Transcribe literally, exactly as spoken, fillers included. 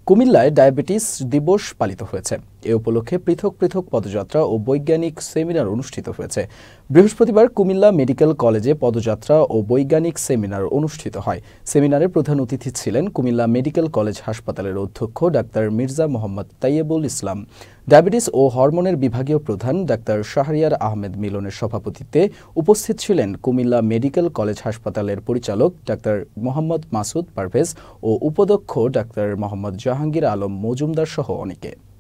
কুমিল্লায় ডায়াবেটিস দিবস পালিত হয়েছে। এ উপলক্ষে পৃথক পৃথক পদযাত্রা ও বৈজ্ঞানিক সেমিনার অনুষ্ঠিত হয়েছে। বৃহস্পতিবার কুমিল্লা মেডিকেল কলেজে পদযাত্রা ও বৈজ্ঞানিক সেমিনার অনুষ্ঠিত হয়। সেমিনারে প্রধান অতিথি ছিলেন কুমিল্লা মেডিকেল কলেজ হাসপাতালের অধ্যক্ষ ডাক্তার মির্জা মোহাম্মদ তাইয়েবুল ইসলাম। ডায়াবেটিস ও হরমোনের বিভাগীয় প্রধান ডাক্তার শাহরিয়ার আহমেদ মিলনের সভাপতিত্বে উপস্থিত ছিলেন কুমিল্লা মেডিকেল কলেজ হাসপাতালের পরিচালক ডাক্তার মোহাম্মদ মাসুদ পারভেজ ও উপাধ্যক্ষ ডাক্তার মোহাম্মদ জাহাঙ্গীর আলম মজুমদার সহ অনেকে।